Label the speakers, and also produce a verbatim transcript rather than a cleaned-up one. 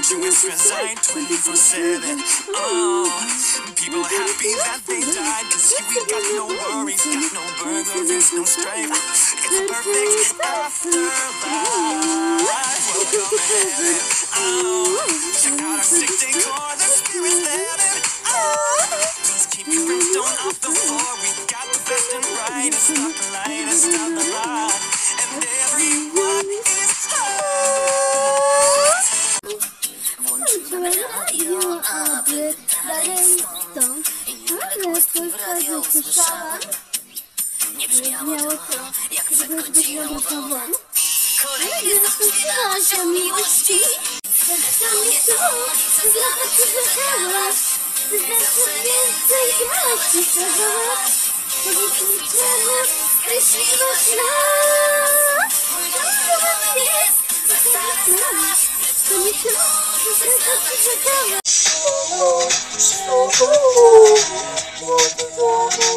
Speaker 1: Jewish reside twenty-four seven. Oh, people are happy that they died, cause here we got no worries, got no burglaries, no strife. It's a perfect afterlife. Welcome to heaven. Oh, check out our sick decor, the spirit's living. Oh, please keep your brimstone off the floor. We got the best and brightest, stop the lightest, stop the light, and everyone is hot.
Speaker 2: Wątpią, aby dalej stąd. Ale spotkać słyszałam. Nie brzmiało to, jak zagodziło tobą. Kolejny zasłyszała się miłości. To nie to, co z lata ci zaczęłaś. Ty zawsze więcej grałaś i starzałaś. Powiedz mi, czemu skreśliłaś nas? Mój dom jest, zostawiasz. To nie to, co z lata ci zaczęłaś.